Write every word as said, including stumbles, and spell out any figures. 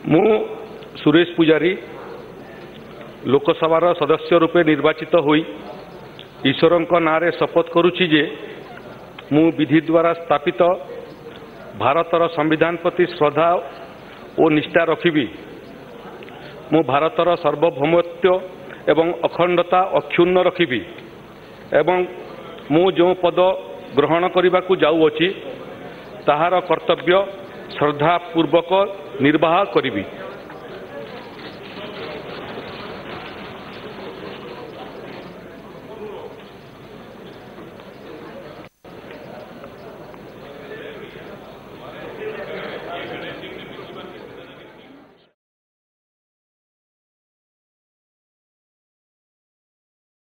मु सुरेश पुजारी लोकसभार सदस्य रूपे निर्वाचित होई ईश्वरंक नारे शपथ करुछि जे मु विधि द्वारा स्थापित भारतर संविधान प्रति श्रद्धा और निष्ठा रखिबी। मु भारतर सार्वभौमत्व एवं अखंडता अक्षुण्ण रखिबी एवं मु जो पद ग्रहण करने को जाऊँगी ताहार कर्तव्य श्रद्धापूर्वक निर्वाह करी।